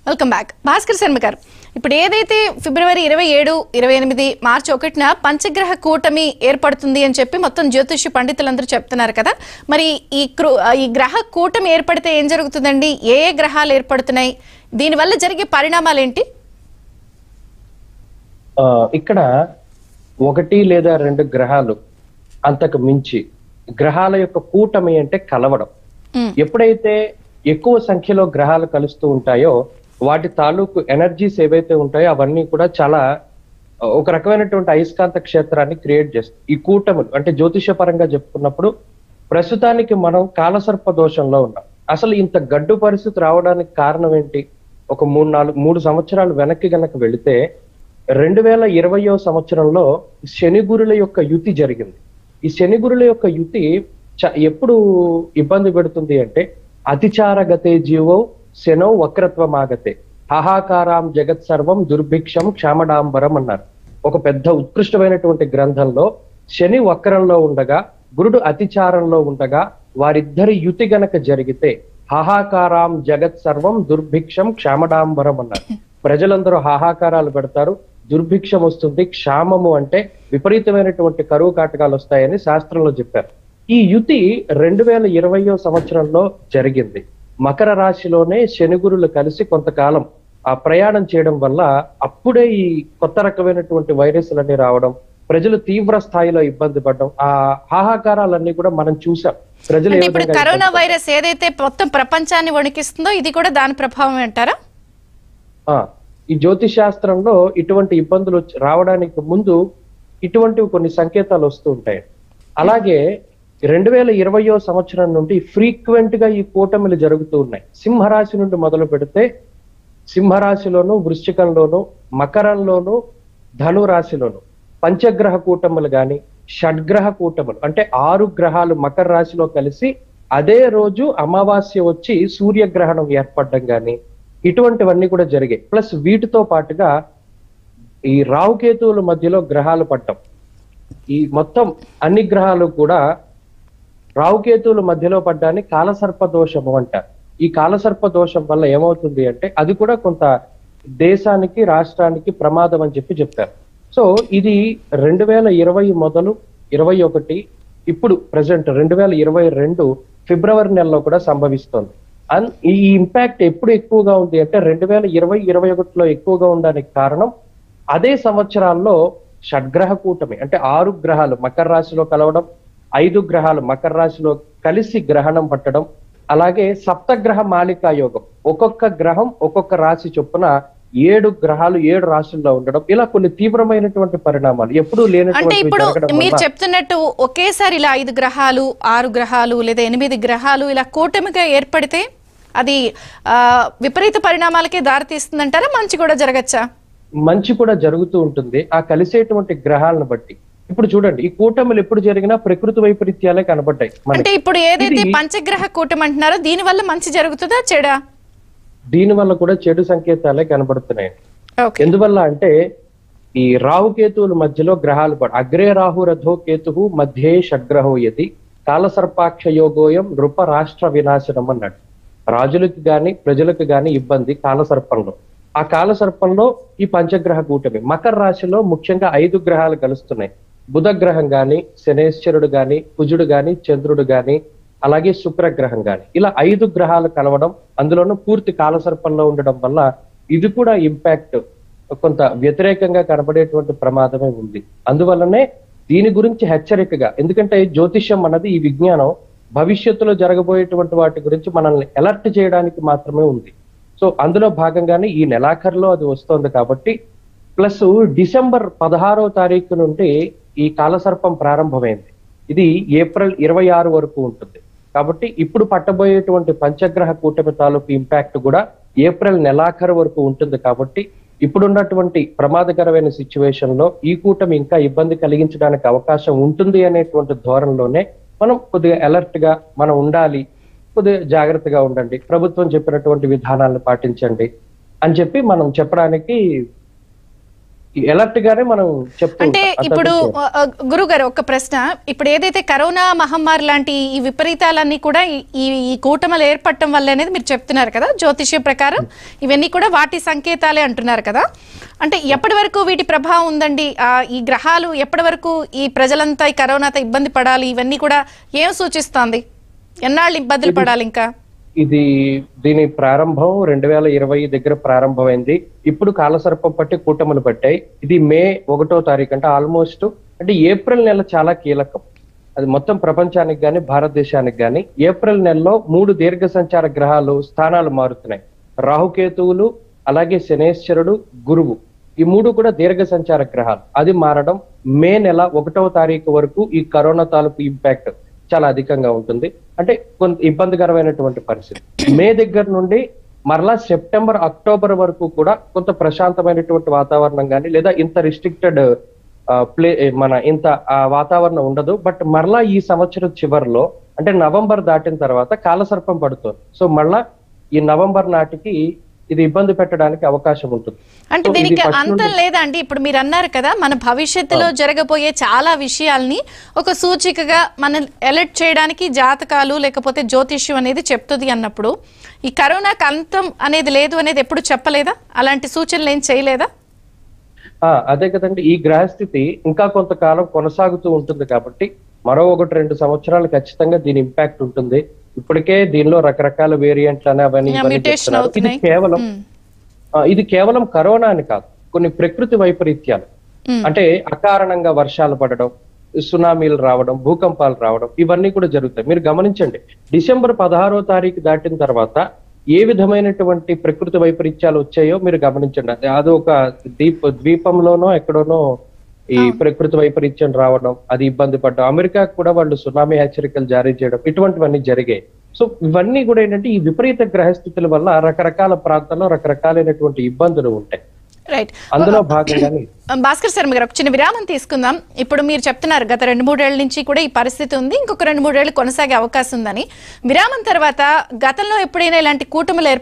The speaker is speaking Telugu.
Welcome back. భాస్కర్ శర్మ గారు, ఇప్పుడు ఏదైతే ఫిబ్రవరి 27, 28, మార్చి 1న పంచగ్రహ కూటమి ఏర్పడుతుంది అని చెప్పి మొత్తం జ్యోతిష్య పండితులందరూ చెప్తున్నారు కదా, మరి ఈ గ్రహ కూటమి ఏర్పడితే ఏం జరుగుతుందండి? ఏ గ్రహాలు ఏర్పడుతున్నాయి? దీనివల్ల జరిగే పరిణామాలు ఏంటి? ఇక్కడ 1 లేదా 2 గ్రహాలు అంతకు మించి గ్రహాల యొక్క కూటమి అంటే కలవడం. ఎప్పుడైతే ఎక్కువ సంఖ్యలో గ్రహాలు కలుస్తూ ఉంటాయో వాటి తాలూకు ఎనర్జీస్ ఏవైతే ఉంటాయో అవన్నీ కూడా చాలా ఒక రకమైనటువంటి అయస్కాంత క్షేత్రాన్ని క్రియేట్ చేస్తాయి. ఈ కూటములు అంటే జ్యోతిష పరంగా చెప్పుకున్నప్పుడు ప్రస్తుతానికి మనం కాలసర్ప దోషంలో ఉన్నాం. అసలు ఇంత గడ్డు పరిస్థితి రావడానికి కారణం ఏంటి? ఒక 3 సంవత్సరాలు వెనక్కి గనక వెళితే 2020వ సంవత్సరంలో శని గురుల యొక్క యుతి జరిగింది. ఈ శని గురుల యొక్క యుతి ఎప్పుడు ఇబ్బంది పెడుతుంది అంటే, అతిచారగతే జీవో శనో వక్రత్వమాగతే హాహాకారాం జగత్ సర్వం దుర్భిక్షం క్షామడాంబరం అన్నారు. ఒక పెద్ద ఉత్కృష్టమైనటువంటి గ్రంథంలో శని వక్రంలో ఉండగా గురుడు అతిచారంలో ఉండగా వారిద్దరి యుతి గనక జరిగితే హాహాకారాం జగత్ సర్వం దుర్భిక్షం క్షామడాంబరం అన్నారు. ప్రజలందరూ హాహాకారాలు పెడతారు, దుర్భిక్షం వస్తుంది, క్షామము అంటే విపరీతమైనటువంటి కరువు కాటకాలు వస్తాయని శాస్త్రంలో చెప్పారు. ఈ యుతి 2020వ సంవత్సరంలో జరిగింది. మకర రాశిలోనే శనిగురులు కలిసి కొంతకాలం ఆ ప్రయాణం చేయడం వల్ల అప్పుడే ఈ కొత్త రకమైనటువంటి వైరస్లన్నీ రావడం, ప్రజలు తీవ్ర స్థాయిలో ఇబ్బంది పడడం, ఆ హాహాకారాలన్నీ కూడా మనం చూసాం. ప్రజలు ఇప్పుడు కరోనా వైరస్ ఏదైతే మొత్తం ప్రపంచాన్ని వణికిస్తుందో ఇది కూడా దాని ప్రభావం అంటారా? ఈ జ్యోతిష్ శాస్త్రంలో ఇటువంటి ఇబ్బందులు రావడానికి ముందు ఇటువంటివి కొన్ని సంకేతాలు వస్తూ ఉంటాయి. అలాగే 2020వ సంవత్సరం నుండి ఫ్రీక్వెంట్ గా ఈ కూటమిలు జరుగుతూ ఉన్నాయి. సింహరాశి నుండి మొదలు పెడితే సింహరాశిలోను, వృశ్చికంలోను, మకరంలోను, ధను రాశిలోను పంచగ్రహ కూటములు గాని, షడ్గ్రహ కూటములు అంటే 6 గ్రహాలు మకర రాశిలో కలిసి అదే రోజు అమావాస్య వచ్చి సూర్యగ్రహణం ఏర్పడడం గాని ఇటువంటివన్నీ కూడా జరిగాయి. ప్లస్ వీటితో పాటుగా ఈ రావుకేతువుల మధ్యలో గ్రహాలు పట్టం, ఈ మొత్తం అన్ని గ్రహాలు కూడా రావుకేతువుల మధ్యలో పడ్డాన్ని కాలసర్ప దోషము అంటారు. ఈ కాలసర్ప దోషం వల్ల ఏమవుతుంది అంటే అది కూడా కొంత దేశానికి, రాష్ట్రానికి ప్రమాదం అని చెప్తారు. సో ఇది 2020 మొదలు 21 ఇప్పుడు ప్రెసెంట్ 2022 ఫిబ్రవరి నెలలో కూడా సంభవిస్తోంది. ఈ ఇంపాక్ట్ ఎప్పుడు ఎక్కువగా ఉంది అంటే 2020, 21లో ఎక్కువగా ఉండడానికి కారణం అదే సంవత్సరాల్లో షడ్గ్రహ కూటమి అంటే 6 గ్రహాలు మకర రాశిలో కలవడం, 5 గ్రహాలు మకర రాశిలో కలిసి గ్రహణం పట్టడం, అలాగే సప్తగ్రహ మాలికా యోగం ఒక్కొక్క గ్రహం ఒక్కొక్క రాశి చొప్పున 7 గ్రహాలు 7 రాశుల్లో ఉండడం, ఇలా కొన్ని తీవ్రమైనటువంటి పరిణామాలు ఎప్పుడు లేనటువంటి. అంటే ఇప్పుడు మీరు చెప్తున్నట్టు ఒకేసారి ఇలా 5 గ్రహాలు, 6 గ్రహాలు లేదా 8 గ్రహాలు ఇలా కూటమిగా ఏర్పడితే అది విపరీత పరిణామాలకే దారితీస్తుందంటారా? మంచి కూడా జరగచ్చా? మంచి కూడా జరుగుతూ ఉంటుంది ఆ కలిసేటువంటి గ్రహాలను బట్టి. ఇప్పుడు చూడండి, ఈ కూటములు ఎప్పుడు జరిగినా ప్రకృతి వైపరీత్యాలే కనబడ్డాయి. అంటే ఇప్పుడు ఏదైతే పంచగ్రహ కూటమి అంటున్నారో దీని వల్ల మంచి జరుగుతుందా చెడా? దీని వల్ల కూడా చెడు సంకేతాలే కనబడుతున్నాయి. ఎందువల్ల అంటే ఈ రాహుకేతువుల మధ్యలో గ్రహాలు అగ్రే రాహు రథో కేతు మధ్యే షడ్గ్రహో యది కాలసర్పాక్ష యోగోయం నృప రాష్ట్ర వినాశనం అన్నాడు. రాజులకు గాని ప్రజలకు గాని ఇబ్బంది కాలసర్పంలో. ఆ కాలసర్పంలో ఈ పంచగ్రహ కూటమి మకర రాశిలో ముఖ్యంగా 5 గ్రహాలు కలుస్తున్నాయి. బుధ గ్రహం గాని, శనేశ్వరుడు గాని, కుజుడు గాని, చంద్రుడు గాని, అలాగే శుక్రగ్రహం గాని, ఇలా 5 గ్రహాలు కలవడం, అందులోనూ పూర్తి కాలసర్పంలో ఉండడం వల్ల ఇది కూడా ఇంపాక్ట్ కొంత వ్యతిరేకంగా కనబడేటువంటి ప్రమాదమే ఉంది. అందువల్లనే దీని గురించి హెచ్చరికగా, ఎందుకంటే జ్యోతిష్యం అన్నది ఈ విజ్ఞానం భవిష్యత్తులో జరగబోయేటువంటి వాటి గురించి మనల్ని అలర్ట్ చేయడానికి మాత్రమే ఉంది. సో అందులో భాగంగానే ఈ నెలాఖరులో అది వస్తోంది కాబట్టి, ప్లస్ డిసెంబర్ 16వ తారీఖు నుండి ఈ కాలసర్పం ప్రారంభమైంది. ఇది ఏప్రిల్ 26 వరకు ఉంటుంది. కాబట్టి ఇప్పుడు పట్టబోయేటువంటి పంచగ్రహ కూటమి తాలూకు ఇంపాక్ట్ కూడా ఏప్రిల్ నెలాఖరు వరకు ఉంటుంది. కాబట్టి ఇప్పుడున్నటువంటి ప్రమాదకరమైన సిచ్యువేషన్ లో ఈ కూటమి ఇంకా ఇబ్బంది కలిగించడానికి అవకాశం ఉంటుంది అనేటువంటి ధోరణిలోనే మనం కొద్దిగా అలర్ట్ గా మనం ఉండాలి, కొద్దిగా జాగ్రత్తగా ఉండండి, ప్రభుత్వం చెప్పినటువంటి విధానాలను పాటించండి అని చెప్పి మనం చెప్పడానికి ఎలర్ట్ గానే మనం చెప్తాం. అంటే ఇప్పుడు గురుగారు ఒక ప్రశ్న, ఇప్పుడు ఏదైతే కరోనా మహమ్మారి లాంటి ఈ విపరీతాలన్నీ కూడా ఈ కూటమిలు ఏర్పడటం వల్ల అనేది మీరు చెప్తున్నారు కదా, జ్యోతిష్య ప్రకారం ఇవన్నీ కూడా వాటి సంకేతాలే అంటున్నారు కదా. అంటే ఎప్పటి వరకు వీటి ప్రభావం ఉందండి? ఈ గ్రహాలు ఎప్పటి వరకు ఈ ప్రజలంతా ఈ కరోనాతో ఇబ్బంది పడాలి, ఇవన్నీ కూడా ఏం సూచిస్తోంది? ఎన్నాళ్ళు ఇబ్బందులు పడాలి ఇంకా? దీని ప్రారంభం 2020 దగ్గర ప్రారంభమైంది. ఇప్పుడు కాలసర్పం పట్టి కూటములు పట్టాయి. ఇది మే 1వ తారీఖు, అంటే ఆల్మోస్ట్ అంటే ఏప్రిల్ నెల చాలా కీలకం. అది మొత్తం ప్రపంచానికి గాని భారతదేశానికి గాని. ఏప్రిల్ నెలలో 3 దీర్ఘ సంచార గ్రహాలు స్థానాలు మారుతున్నాయి. రాహుకేతువులు, అలాగే శనేశ్వరుడు, గురువు, ఈ 3 కూడా దీర్ఘ సంచార గ్రహాలు. అది మారడం మే నెల 1వ తారీఖు వరకు ఈ కరోనా తాలూకు ఇంపాక్ట్ చాలా అధికంగా ఉంటుంది. అంటే కొంత ఇబ్బందికరమైనటువంటి పరిస్థితి. మే దగ్గర నుండి మరలా సెప్టెంబర్, అక్టోబర్ వరకు కూడా కొంత ప్రశాంతమైనటువంటి వాతావరణం కానీ, లేదా ఇంత రిస్ట్రిక్టెడ్ ఇంత వాతావరణం ఉండదు. బట్ మరలా ఈ సంవత్సరం చివరిలో అంటే నవంబర్ దాటిన తర్వాత కాలసర్పం పడుతుంది. సో మళ్ళా ఈ నవంబర్ నాటికి ఇది ఇబ్బంది పెట్టడానికి అవకాశం ఉంటుంది. అంటే దీనికి అంతం లేదా అండి? ఇప్పుడు మీరు అన్నారు కదా, మన భవిష్యత్తులో జరగబోయే చాలా విషయాల్ని ఒక సూచికగా మనం అలర్ట్ చేయడానికి జాతకాలు లేకపోతే జ్యోతిష్యం అనేది చెప్తుంది అన్నప్పుడు, ఈ కరోనాకి అంతం అనేది లేదు అనేది ఎప్పుడు చెప్పలేదా? అలాంటి సూచనలు ఏం చేయలేదా? అదే కదండి, ఈ గ్రహస్థితి ఇంకా కొంతకాలం కొనసాగుతూ ఉంటుంది కాబట్టి మరో 1-2 సంవత్సరాలు ఖచ్చితంగా దీని ఇంపాక్ట్ ఉంటుంది. ఇప్పటికే దీనిలో రకరకాల వేరియంట్లు అని అవన్నీ చెప్తున్నారు. ఇది కేవలం కరోనా అని కాదు, కొన్ని ప్రకృతి వైపరీత్యాలు, అంటే అకారణంగా వర్షాలు పడడం, సునామీలు రావడం, భూకంపాలు రావడం, ఇవన్నీ కూడా జరుగుతాయి. మీరు గమనించండి, డిసెంబర్ 16వ తారీఖు దాటిన తర్వాత ఏ విధమైనటువంటి ప్రకృతి వైపరీత్యాలు వచ్చాయో మీరు గమనించండి. అది ఒక ద్వీపంలోనో ఎక్కడోనో ఈ ప్రకృతి వైపరీత్యం రావడం, అది ఇబ్బంది పడ్డం, అమెరికా కూడా వాళ్ళు సునామీ హెచ్చరికలు జారీ చేయడం, ఇటువంటివన్నీ జరిగాయి. సో ఇవన్నీ కూడా ఏంటంటే ఈ విపరీత గ్రహస్థితుల వల్ల రకరకాల ప్రాంతాల్లో రకరకాలైనటువంటి ఇబ్బందులు ఉంటాయి. రైట్, అందులో భాగంగానే భాస్కర్ శర్మ గారు ఒక చిన్న విరామం తీసుకుందాం. ఇప్పుడు మీరు చెప్తున్నారు గత 2-3 ఏళ్ల నుంచి కూడా ఈ పరిస్థితి ఉంది, ఇంకొక 2-3 ఏళ్లు కొనసాగే అవకాశం ఉందని. విరామం తర్వాత గతంలో ఎప్పుడైనా ఇలాంటి కూటములు